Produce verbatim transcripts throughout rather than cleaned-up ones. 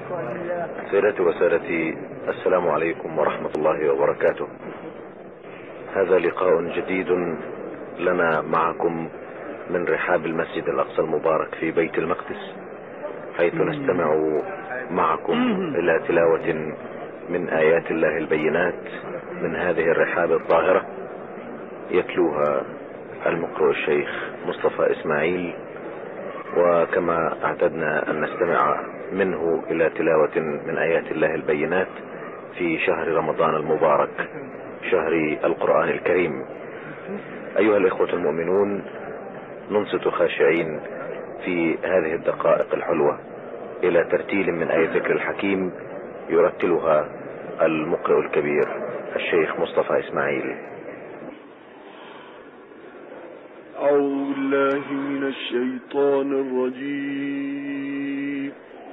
سيداتي وسادتي، السلام عليكم ورحمة الله وبركاته. هذا لقاء جديد لنا معكم من رحاب المسجد الأقصى المبارك في بيت المقدس، حيث نستمع معكم إلى تلاوة من آيات الله البينات من هذه الرحاب الطاهرة، يتلوها المقرئ الشيخ مصطفى إسماعيل. وكما اعتدنا أن نستمع منه إلى تلاوة من آيات الله البينات في شهر رمضان المبارك، شهر القرآن الكريم. أيها الإخوة المؤمنون، ننصت خاشعين في هذه الدقائق الحلوة إلى ترتيل من آية ذكر الحكيم يرتلها المقرئ الكبير الشيخ مصطفى إسماعيل. أعوذ بالله من الشيطان الرجيم.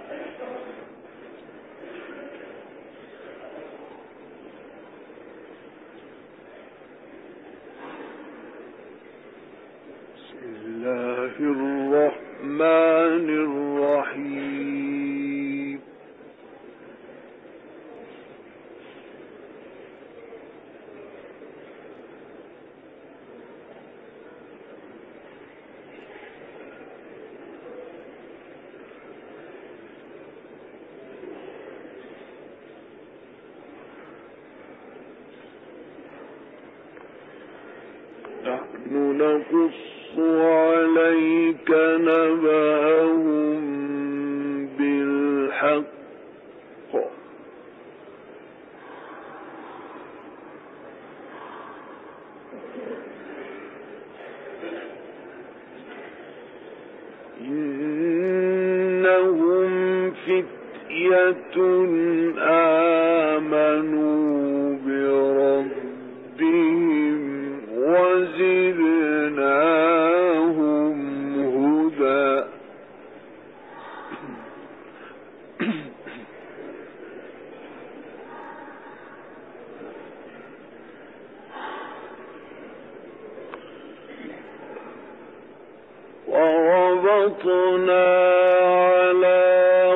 بسم الله الرحمن الرحيم. نحن نقص عليك نبأهم بالحق إنهم فتية آمنوا بربهم وزدناهم هدى. وربطنا على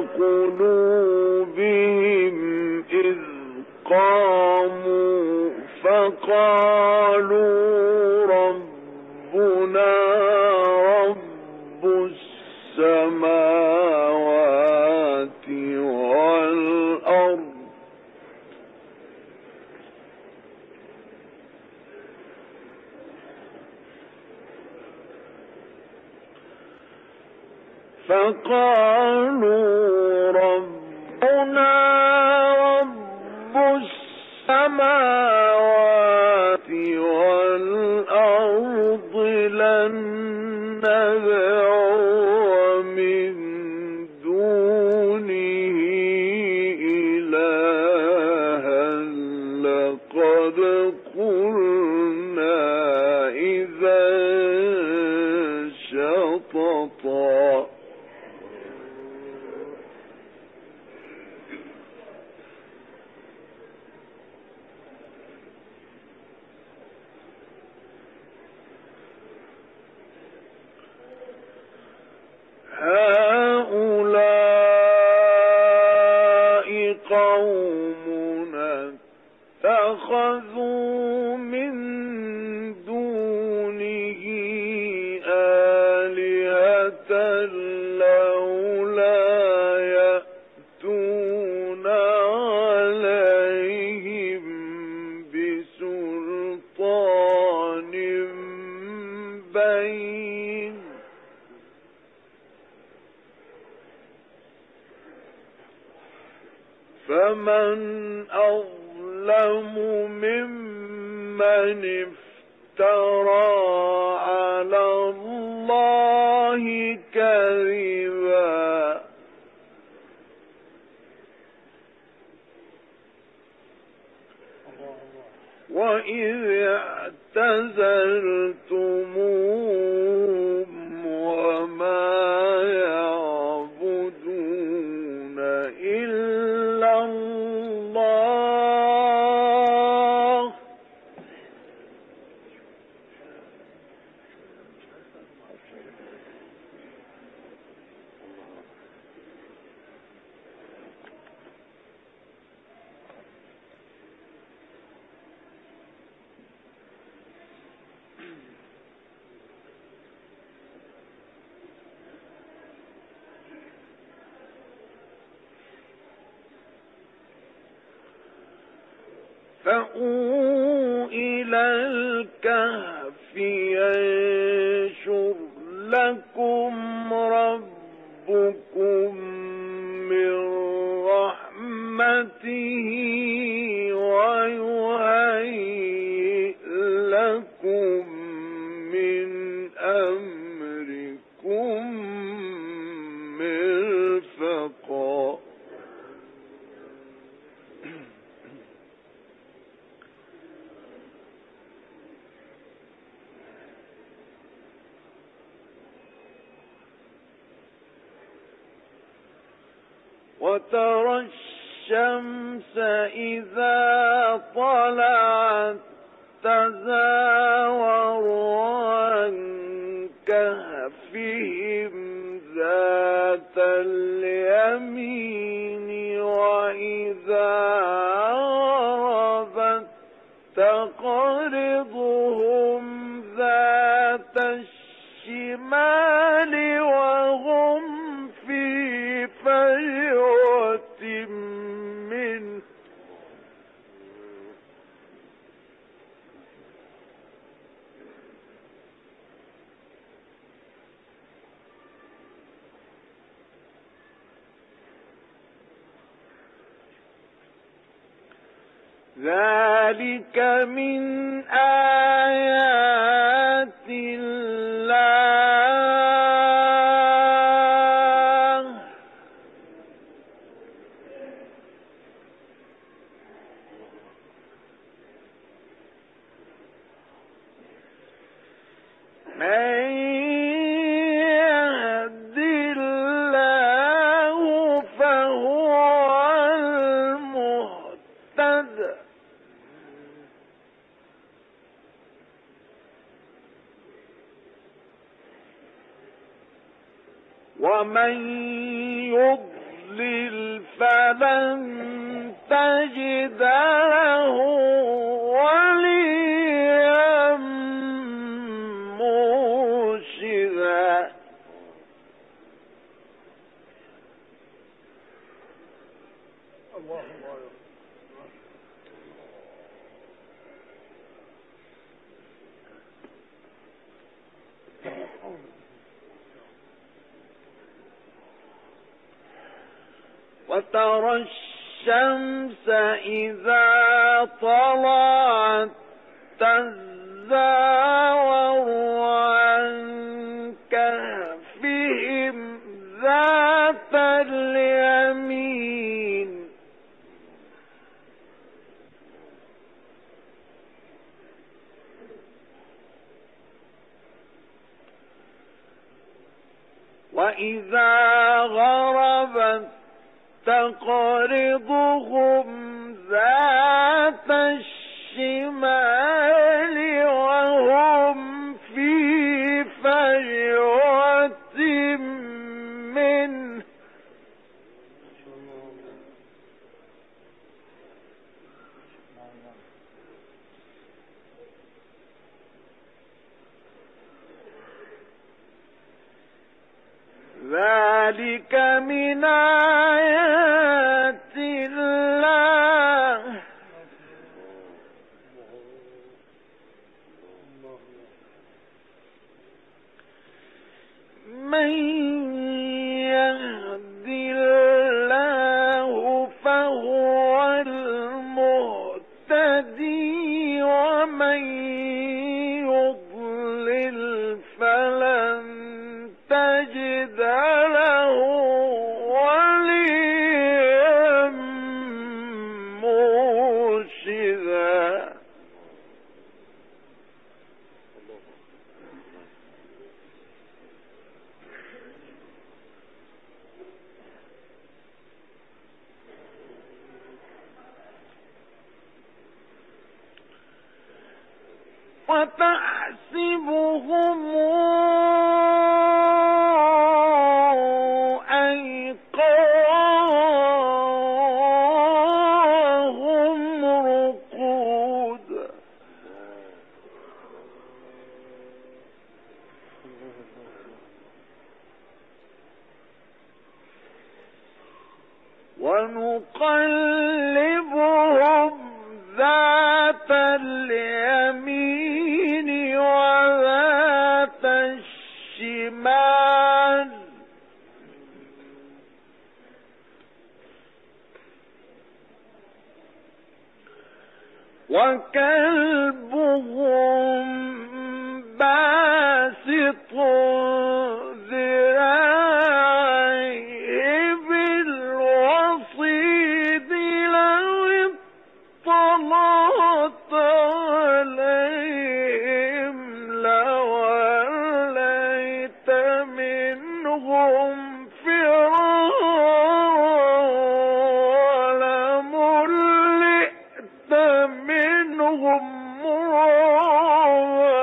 قلوبهم إذ قاموا فقالوا ربنا رب السماوات والأرض فقالوا ربنا رب السماوات والأرض لن ندعو من دونه إلها لقد قلنا إذا شططا. هؤلاء قومنا اتخذوا من دونه آلهة لولا يأتون عليهم بسلطان بين فمن أظلم ممن افترى على الله كذبا. وإذ اعتزلتموهم وما يعبدون إلا الله فأووا إلى الكهف ينشر لكم ربكم من رحمته ويهيئ لكم من أمركم مرفقا. وترى الشمس إذا طلعت تزاور عن كهفهم ذات اليمين وإذا غربت تقرضهم ذات الشمال وهم في فجوة منه. ذلك من آيات الله من يهد الله فهو المهتد ومن يضلل فلن تجد له وليا مرشدا. وترى الشمس إذا طلعت تزاور عن كهفهم ذات اليمين وإذا غربت تقرضهم ذات الشمال وهم في فجوة منه. ذلك من آيات الله من يهد الله فهو المهتدي ومن يضلل فلن تجد له وليا مرشدا. وتحسبهم أيقاظهم رقود ونقلبهم ذات اليمين وذات الشمال وكلبهم باسط ذراعيه بالوصيد لو اطلعت عليهم لوليت منهم فرارا ولملئت منهم مرعبا.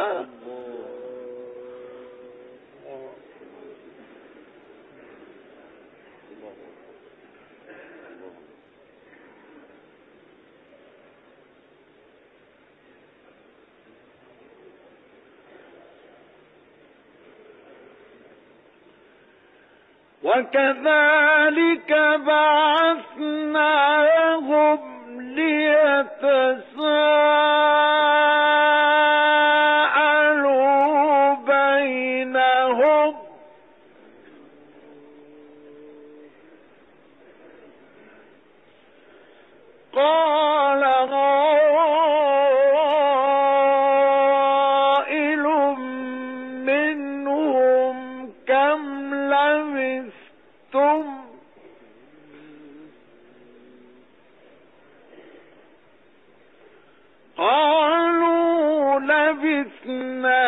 وكذلك بعثناهم ليتساءلوا بينهم قال قائل منهم كم لبثتم قالوا لبثنا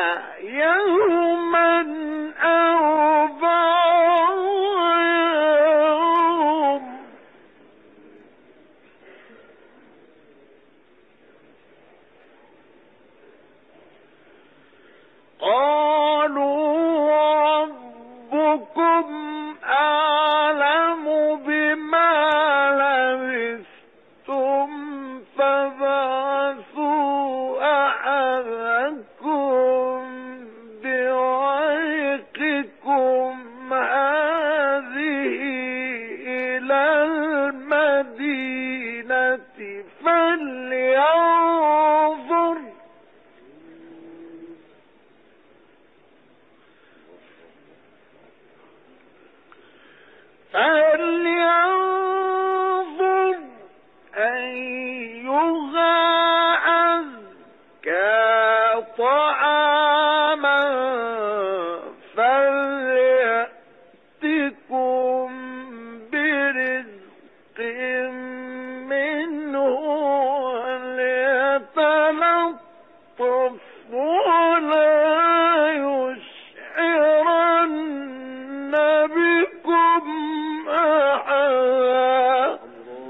يوما أو بعض يوم قالوا ربكم أعلم بما لبثتم فبعثوا أحدكم بورقكم هذه إلى المدينة فلينظر فلينظر أيها أزكى طعاما فليأتكم برزق منه وليتلطف ولا يشعرن بكم أحدا.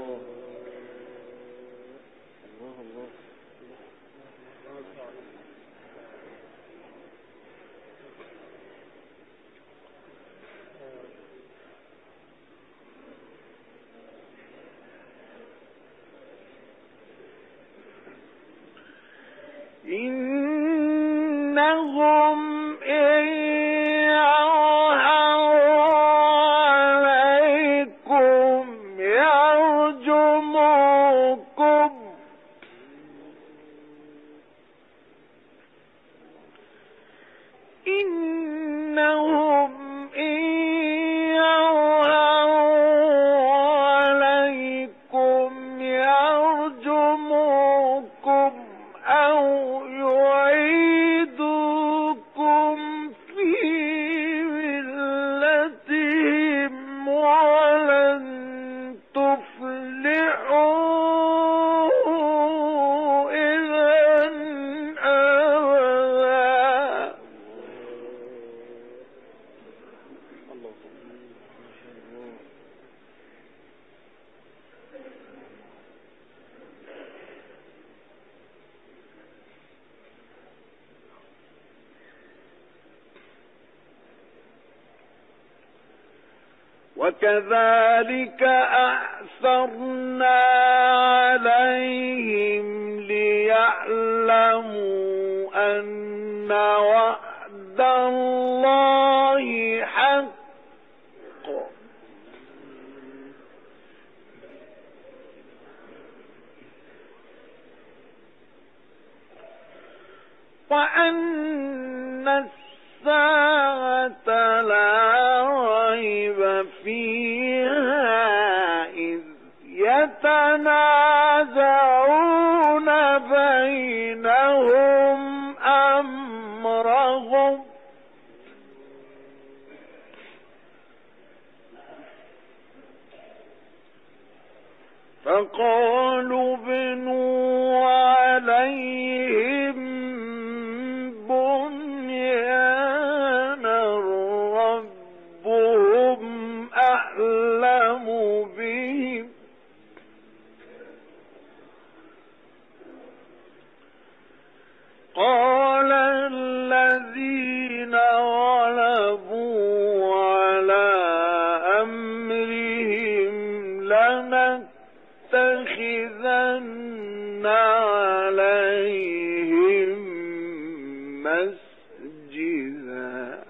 إنهم إن يظهروا عليكم يرجموكم إنهم إن يظهروا عليكم يرجموكم أو يعيدوكم في ملتهم ولن تفلحوا إذا أبدا. وكذلك أعثرنا عليهم ليعلموا أن وعد الله حق وأن الساعة لا ريب فيها إذ يتنازعون بينهم أمرهم فقالوا بنوا عليهم بنيانا ربهم أعلم بهم قال الذين غلبوا على أمرهم لنتخذن عليهم مسجدا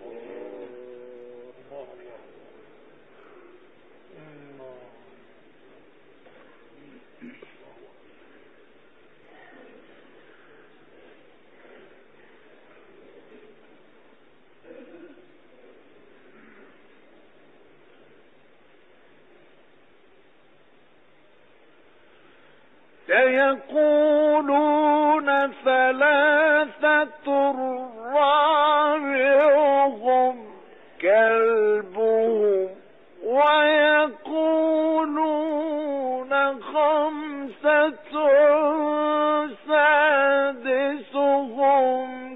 سيقولون ثلاثة رابعهم كلبهم ويقولون خمسة سادسهم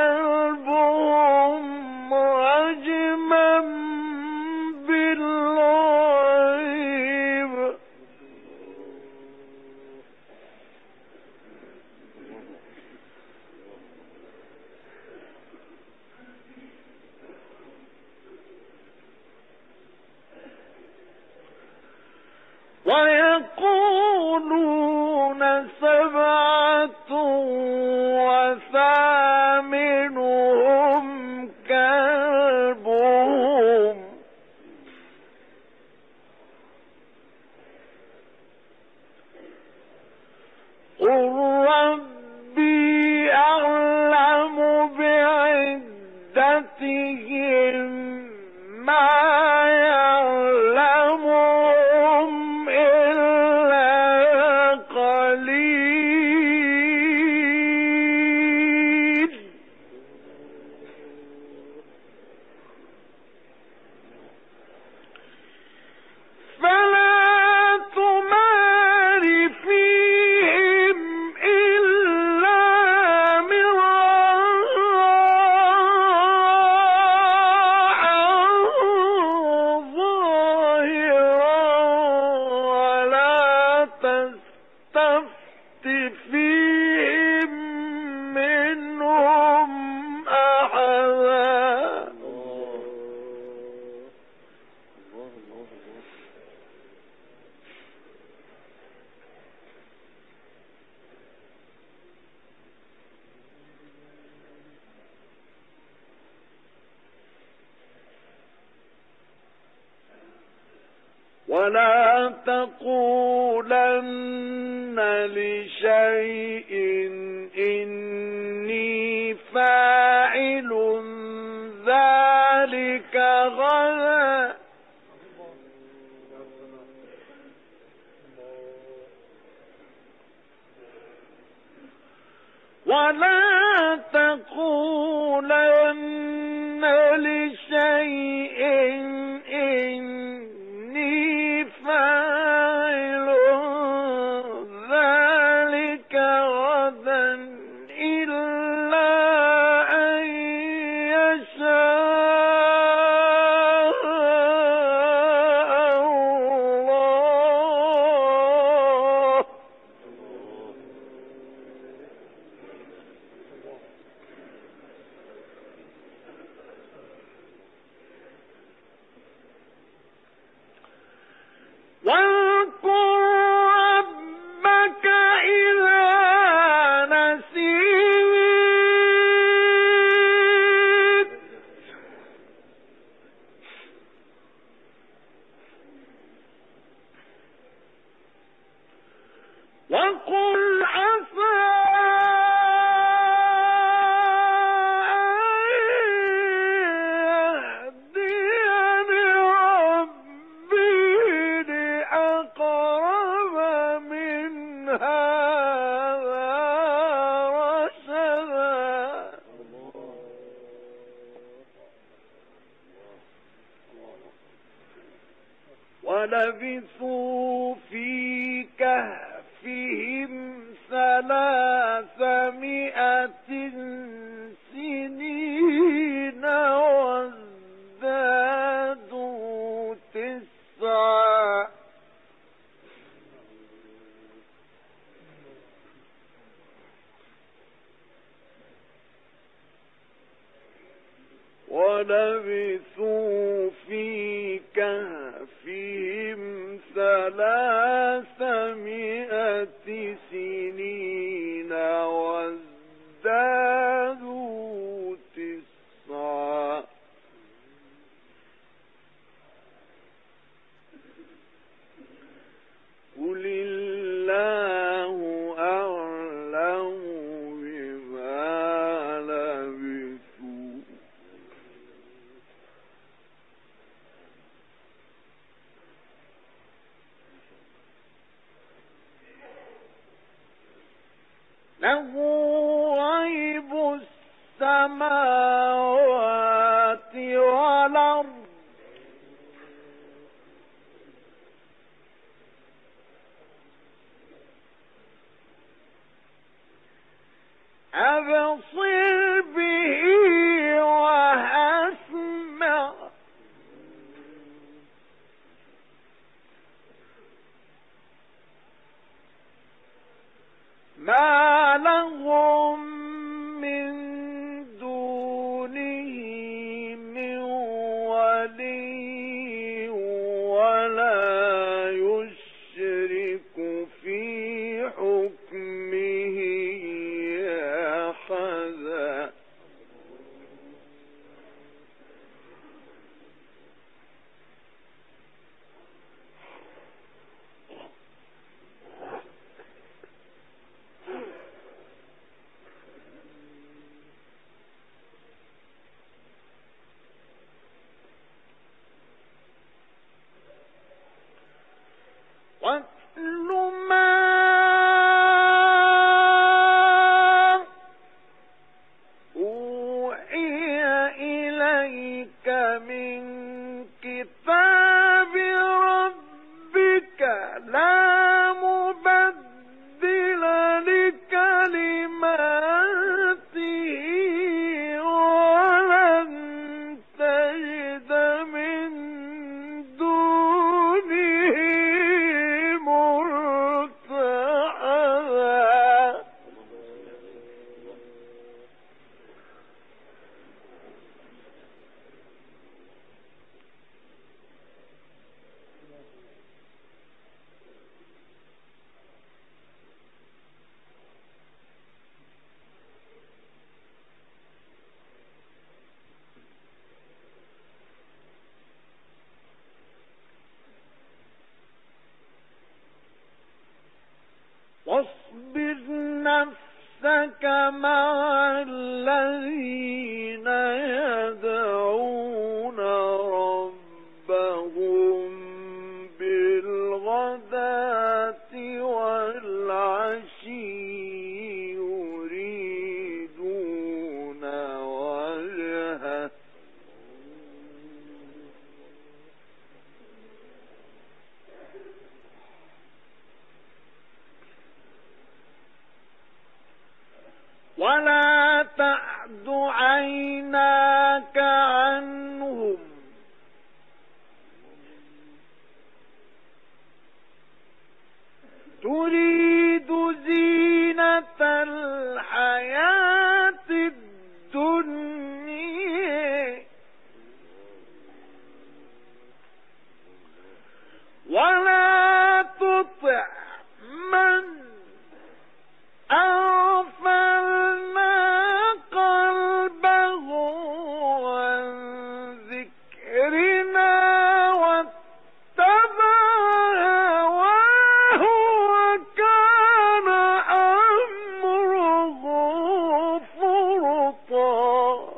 كلبهم رجما بالغيب ويقولون سبعة وثامنهم كلبهم قل ربي أعلم بعدتهم ما يعلمهم إلا قليل فلا تمار فيهم إلا مراء ظاهرا ولا تستفت فيهم منهم أحدا ولا تقولن لشيء إني فاعل ذلك غدا ولا تقولن لشيء إني فاعل ذلك غدا إلا أن يشاء الله واذكر ربك إذا نسيت وقل عسى ولبثوا في كهفهم ثلاثمائة سنين وازدادوا تسعا ولبثوا في كهفهم ثلاثمائة سنين وازدادوا تسعا قل الله أعلم بما لبثوا له غيب السماوات والأرض أبصر به وأسمع ما لهم من دونه من ولي ولا يشرك في حكمه أحدا واتل ما أوحي إليك من كتاب ربك لا مبدل لكلماته ولن تجد من دونه ملتحدا واصبر نفسك مع الذين يدعون ربهم بالغداة والعشي يريدون وجهه ولا تعد عيناك عنهم تريد زينة الحياة الدنيا ولا تطع من أغفلنا قلبه عن ذكرنا واتبع هواه وكان أمره فرطا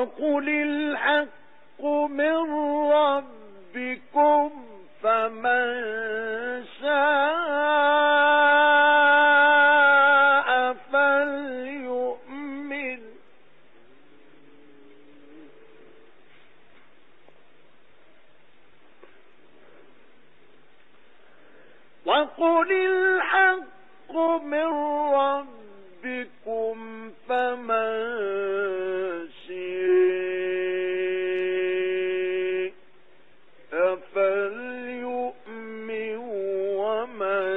وقل الحق من ربكم فمن شاء فليؤمن وقل الحق من ربكم فمن شاء فليؤمن ومن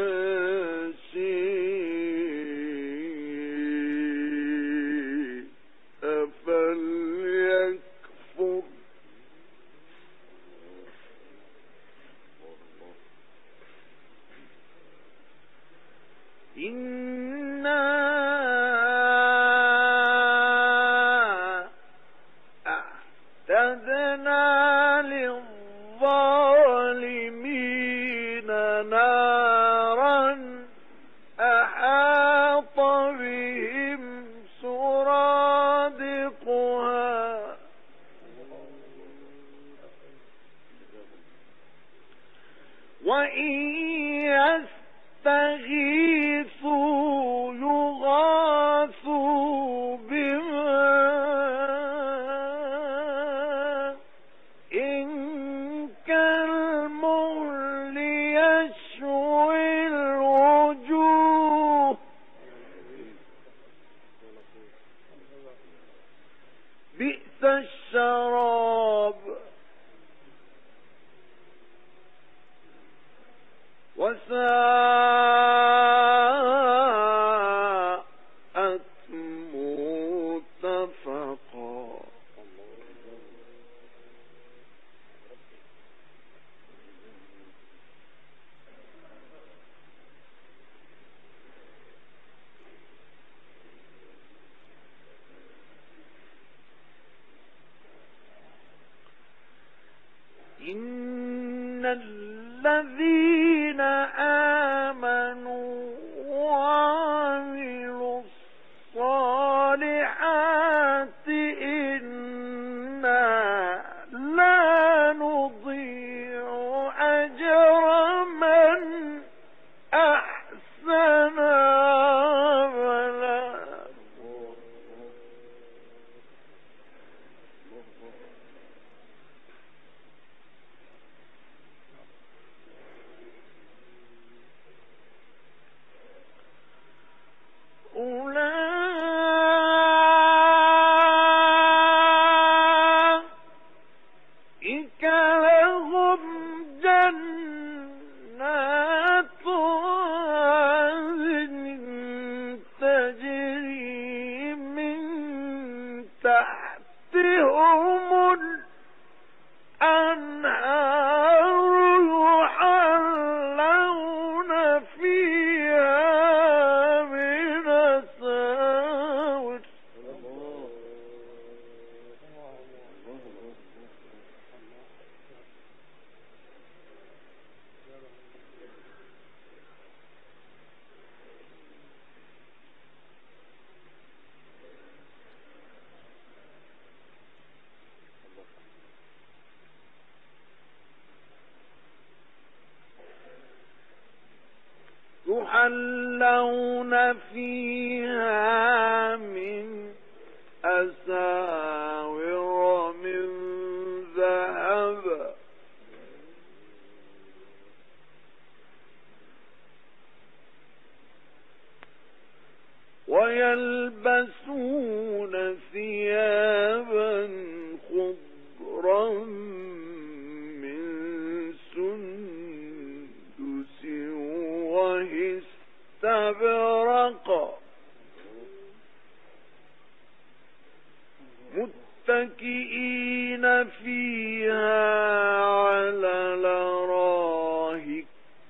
شاء فليكفر إنا أعتدنا للظالمين نارا أحاط بهم سرادقها وإن يستغيثوا يغاثوا بماء إن كالمهل يشوي الوجوه بئس الشراب وساءت مرتفقا إن الذين آمنوا وعملوا الصالحات إنا لا نضيع أجر من أحسن عملا أولئك لهم جنات عدن تجري من تحتهم الأنهار يحلون فيها من أساور يحلون فيها من أساور من ذهب ويلبسون ثيابا خضرا من سندس واستبرق متكئين فيها على الأرائك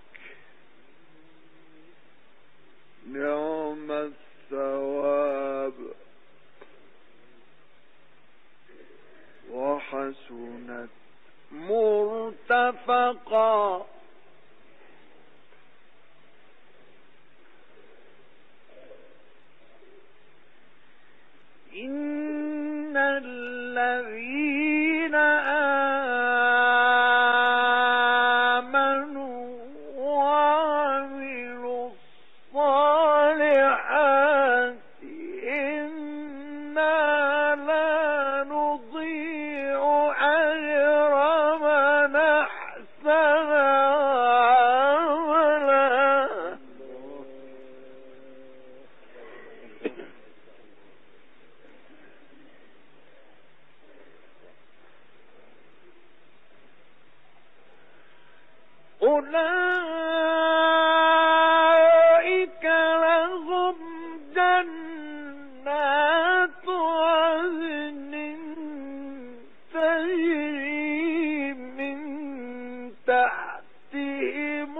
نعم الثواب وحسنت مرتفقا إن الذين آمنوا وعملوا الصالحات إنا لا نضيع أجر من أحسن عملا. أولئك لهم جنات عدن تجري من تحتهم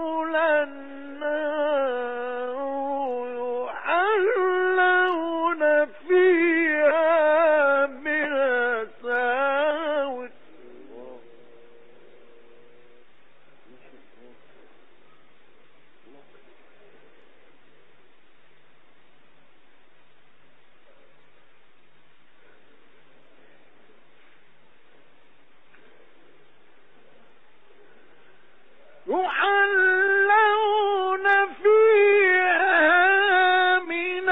الأنهار يحلون فيها من أساور يحلون فيها من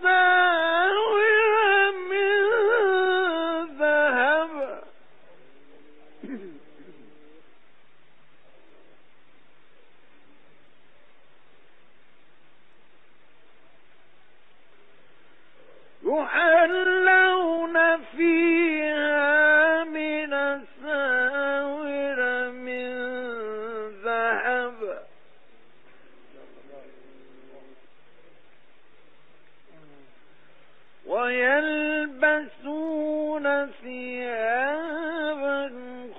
أساور من ذهب يحلون فيها من أساور من ذهب ويلبسون ثيابا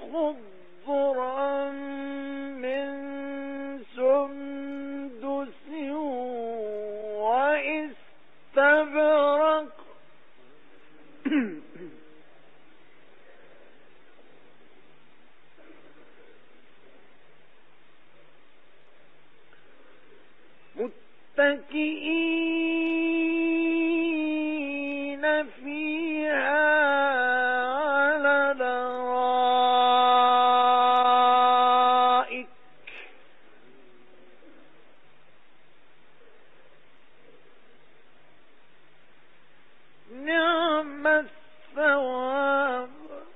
خضرا من سندس واستبرق متكئين فيها على الأرائك نعم الثواب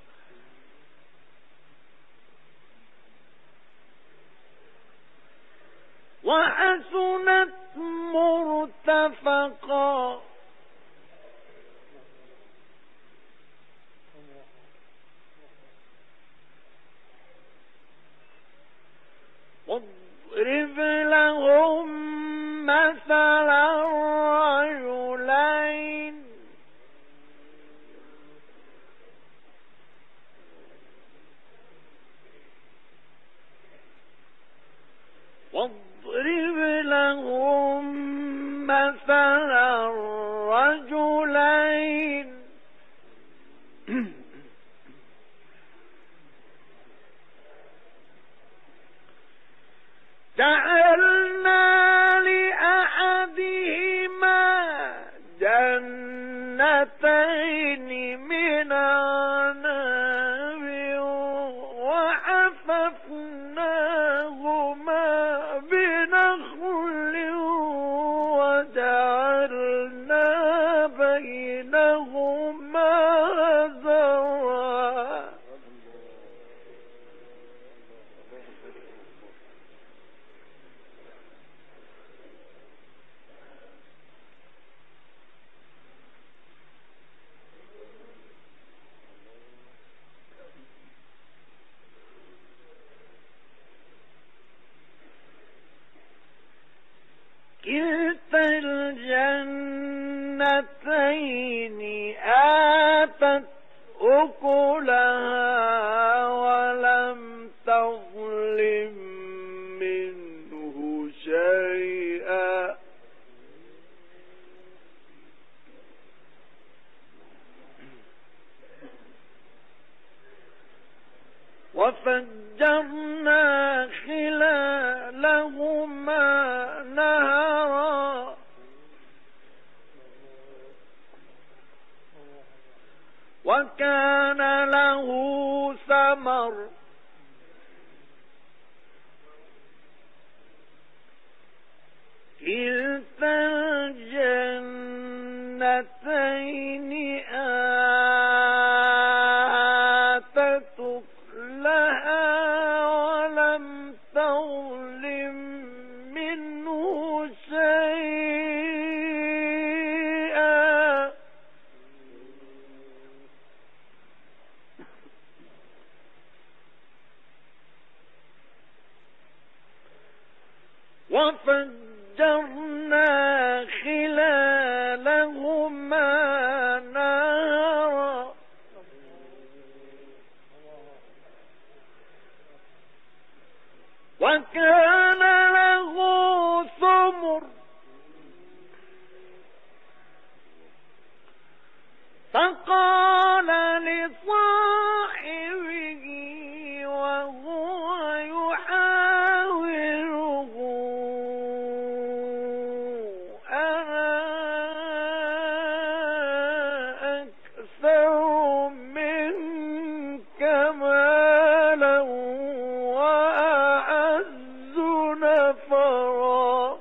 وحسنت مرتفقا. واضرب لهم مثلا رجلين واضرب لهم مثلا رجلين جعلنا لأحدهما جنتين من عناب وحففناهما بنخل وجعلنا بينهما زرعا. كلتا الجنتين آتت أكلها ولم تظلم منه شيئا وفجرنا خلالهما نهرا وكان له ثمر كلتا الجنتين آتت أكلها ولم تظلم منه شيئا وفجرنا خلالهما نهرا وكان له ثمر فقال لصاحبه وهو يحاوره أنا أكثر منك مالا وأعز نفرا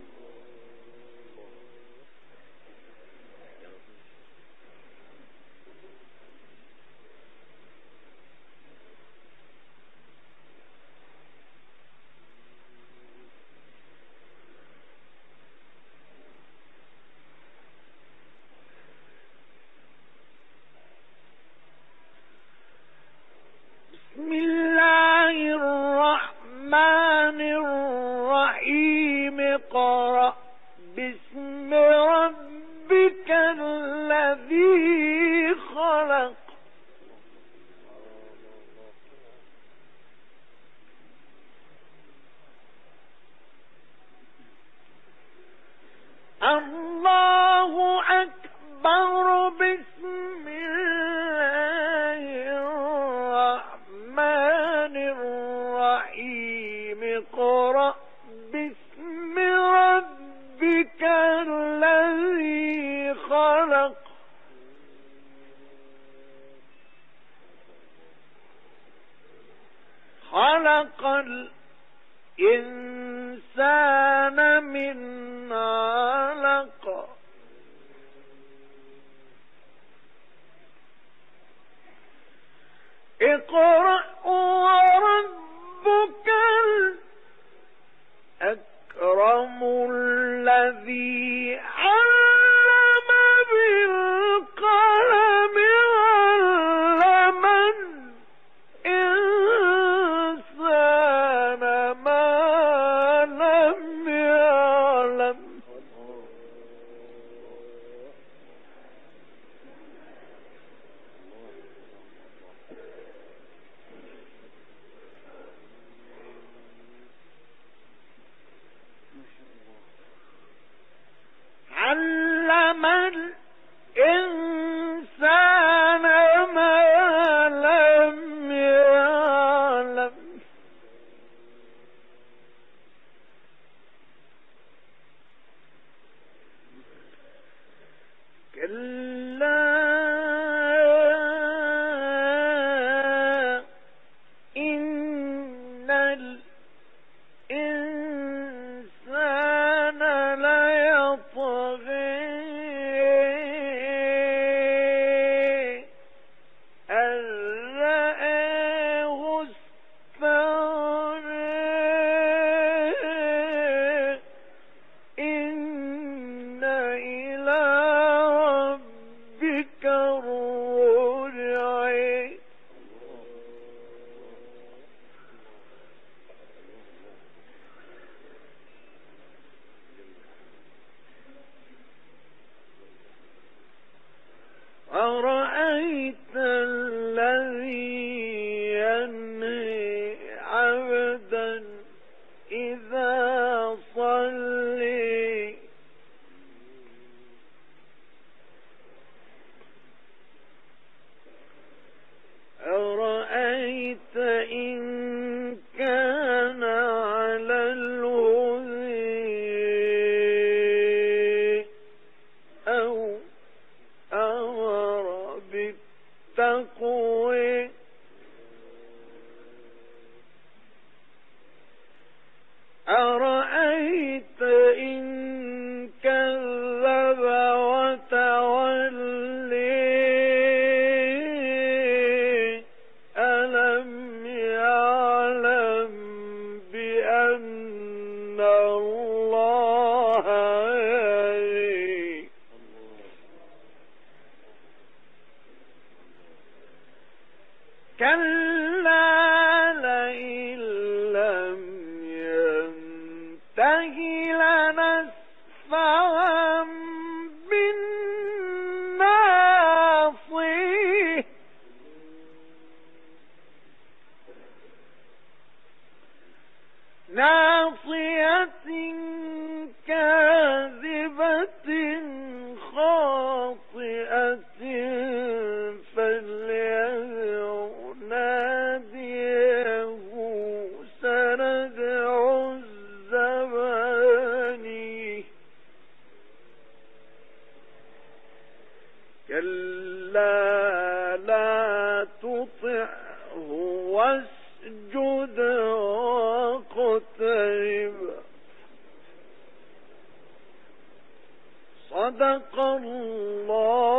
بسم الله الرحمن الرحيم اقرأ باسم ربك الذي خلق الله أكبر بسم الله الرحمن الرحيم اقرأ باسم ربك الذي خلق خلق الإنسان من علق اقرأ وربك الأكرم الذي علم بالقلم علم الإنسان ما لم يعلم علم الإنسان ما لم يعلم كلا إن الإنسان ليطغى كلا لئن لم ينته لنسفعا بالناصية ناصية كاذبة خاطئة فليدع ناديه سندع الزباني كلا لا تطعه واسجد واقترب صدق الله